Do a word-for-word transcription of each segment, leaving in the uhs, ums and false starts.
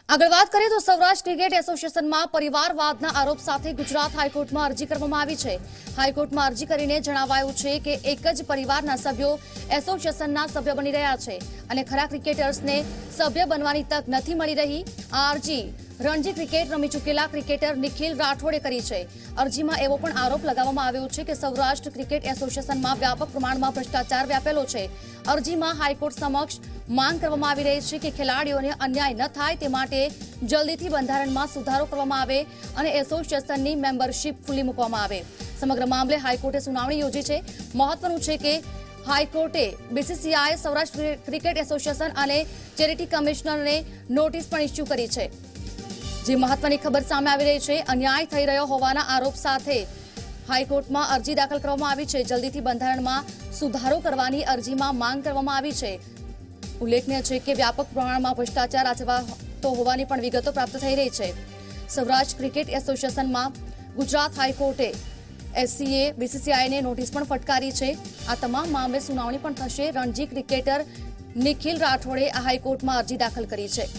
આગળ વાત કરીએ તો સૌરાષ્ટ્ર ક્રિકેટ એસોસિએશનમાં પરિવારવાદના આરોપ સાથે ગુજરાત હાઈકોર્ટમાં અરજી કરવામાં આવી છે। હાઈકોર્ટમાં અરજી કરીને જણાવાયું છે કે એક જ પરિવારના સભ્યો એસોસિએશનના સભ્ય બની રહ્યા છે અને ખરા ક્રિકેટર્સને સભ્ય બનવાની તક નથી મળી રહી। આ અરજી રણજી ક્રિકેટ રમી ચૂકેલા ક્રિકેટર નિખિલ રાઠોડે કરી છે। અરજીમાં એવો પણ આરોપ લગાવવામાં આવ્યો છે કે સૌરાષ્ટ્ર ક્રિકેટ એસોસિએશનમાં વ્યાપક પ્રમાણમાં ભ્રષ્ટાચાર વ્યાપેલો છે। અરજીમાં હાઈકોર્ટ સમક્ષ માંગ કરવામાં આવી રહી છે કે ખેલાડીઓને અન્યાય ન થાય તે માટે જલ્દીથી બંધારણમાં સુધારો કરવામાં આવે અને એસોસિએશનની મેમ્બરશિપ ખુલ્લી મૂકવામાં આવે। સમગ્ર મામલે હાઈકોર્ટે સુનાવણી યોજી છે। મહત્વનું છે કે હાઈકોર્ટે બીસીસીઆઈ સૌરાષ્ટ્ર ક્રિકેટ એસોસિએશન અને ચેરિટી કમિશનરને નોટિસ પણ ઇસ્યુ કરી છે। જે મહત્વની ખબર સામે આવી રહી છે, અન્યાય થઈ રહ્યો હોવાના આરોપ સાથે હાઈકોર્ટમાં અરજી દાખલ કરવામાં આવી છે। જલ્દીથી બંધારણમાં સુધારો કરવાની અરજીમાં માંગ કરવામાં આવી છે। ઉલ્લેખનીય છે કે વ્યાપક પ્રમાણમાં ભ્રષ્ટાચાર આચરવાતો હોવાની પણ વિગતો પ્રાપ્ત થઈ રહી છે। સૌરાષ્ટ્ર ક્રિકેટ એસોસિએશનમાં ગુજરાત હાઈકોર્ટે એસસીએ બીસીસીઆઈને નોટિસ પણ ફટકારી છે। આ તમામ મામલે સુનાવણી પણ થશે। રણજી ક્રિકેટર નિખિલ રાઠોડે આ હાઈકોર્ટમાં અરજી દાખલ કરી છે।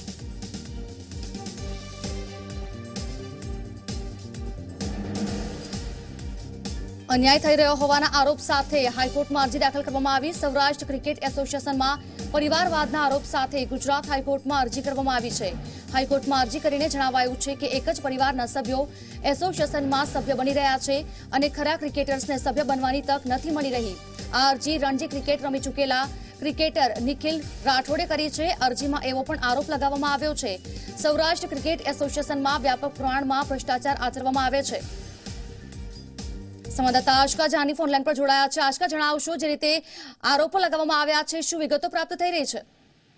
અન્યાય થઈ રહ્યો હોવાના આરોપ સાથે હાઈકોર્ટમાં અરજી દાખલ કરવામાં આવી। સૌરાષ્ટ્ર ક્રિકેટ એસોસિએશનમાં પરિવારવાદના આરોપ સાથે ગુજરાત હાઈકોર્ટમાં અરજી કરવામાં આવી છે। હાઈકોર્ટમાં અરજી કરીને જણાવાયું છે કે એક જ પરિવારના સભ્યો એસોસિએશનમાં સભ્ય બની રહ્યા છે અને ખરા ક્રિકેટર્સને સભ્ય બનવાની તક નથી મળી રહી। આ અરજી રણજી ક્રિકેટ રમી ચૂકેલા ક્રિકેટર નિખિલ રાઠોડે કરી છે। અરજીમાં એવો પણ આરોપ લગાવવામાં આવ્યો છે સૌરાષ્ટ્ર ક્રિકેટ એસોસિએશનમાં વ્યાપક પ્રમાણમાં ભ્રષ્ટાચાર આચરવામાં આવે છે। સંવાદદાતા આશકા જાની ફોનલાઈન પર જોડાયા છે। આશકા, જણાવશો, જે રીતે આરોપો લગાવવામાં આવ્યા છે, શું વિગતો પ્રાપ્ત થઈ રહી છે?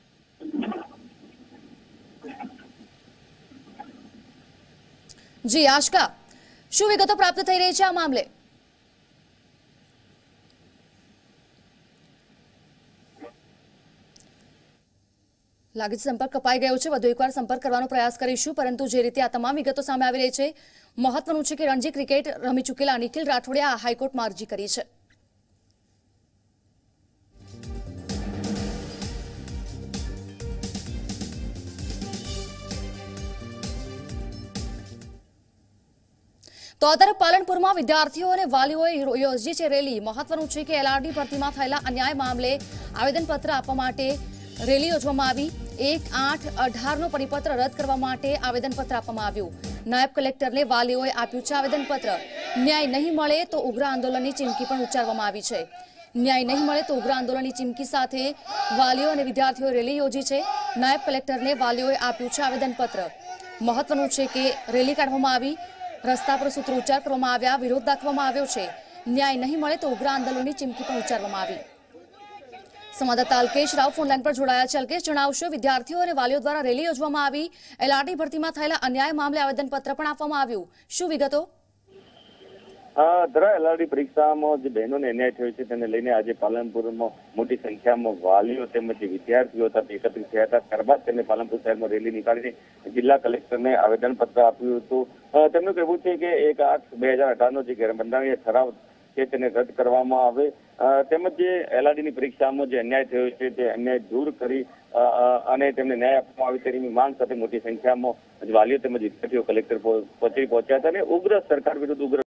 જી આશકા, શું વિગતો પ્રાપ્ત થઈ રહી છે આ મામલે? લાગે છે સંપર્ક કપાઈ ગયો છે। વધુ એકવાર સંપર્ક કરવાનો પ્રયાસ કરીશું, પરંતુ જે રીતે આ તમામ વિગતો સામે આવી રહી છે, મહત્વનું છે કે રણજી ક્રિકેટ રમી ચૂકેલા નિખિલ રાઠોડે આ હાઈકોર્ટમાં અરજી કરી છે। તો અત્યારે પાલનપુરમાં વિદ્યાર્થીઓ અને વાલીઓએ યોજી છે રેલી। મહત્વનું છે કે એલઆરડી ભરતીમાં થયેલા અન્યાય મામલે આવેદનપત્ર આપવા માટે રેલી યોજવામાં આવી। એક આઠ અઢાર નો પરિપત્ર રદ કરવા માટે આવેદનપત્ર આપવામાં આવ્યું। નાયબ કલેક્ટરને વાલીઓએ આપ્યું છે આવેદનપત્ર। ન્યાય નહીં મળે તો ઉગ્ર આંદોલનની ચીમકી પણ ઉચ્ચારવામાં આવી છે। ન્યાય નહીં મળે તો ઉગ્ર આંદોલનની ચીમકી સાથે વાલીઓ અને વિદ્યાર્થીઓએ રેલી યોજી છે। નાયબ કલેક્ટરને વાલીઓએ આપ્યું છે આવેદનપત્ર। મહત્વનું છે કે રેલી કાઢવામાં આવી, રસ્તા પર સૂત્રોચ્ચાર કરવામાં આવ્યા, વિરોધ દાખવવામાં આવ્યો છે। ન્યાય નહીં મળે તો ઉગ્ર આંદોલનની ચીમકી પણ ઉચ્ચારવામાં આવી। સંવાદદાતા અલ્કેશ રાવ ફોનલાઈન પર જોડાયા છે। અલ્કેશ, જણાવશો, વિદ્યાર્થીઓ અને વાલીઓ દ્વારા રેલી યોજવામાં આવી, એલઆરડી ભરતીમાં થયેલા અન્યાય મામલે આવેદનપત્ર પણ આપવામાં આવ્યું, શું વિગતો? ધરા એલઆરડી પરીક્ષામાં જે બહેનોને અન્યાય થયો છે તેને લઈને આજે પાલનપુરમાં મોટી સંખ્યામાં વાલીઓ તેમજ વિદ્યાર્થીઓ હતા એકત્રિત થયા હતા। ત્યારબાદ તેમને પાલનપુર શહેરમાં રેલી નીકાળીને જિલ્લા કલેક્ટરને આવેદનપત્ર આપ્યું હતું। તેમનું કહેવું છે કે એક આઠ બે હજાર અઢાર નો જે બંધારણીય ઠરાવ છે તેને રદ કરવામાં આવે તેમજ જે એલઆરડીની પરીક્ષામાં જે અન્યાય થયો છે તે અન્યાય દૂર કરી અને તેમને ન્યાય આપવામાં આવે તેની માંગ સાથે મોટી સંખ્યામાં વાલીઓ તેમજ વિદ્યાર્થીઓ કલેક્ટર પહોંચી પહોંચ્યા હતા અને ઉગ્ર સરકાર વિરુદ્ધ ઉગ્ર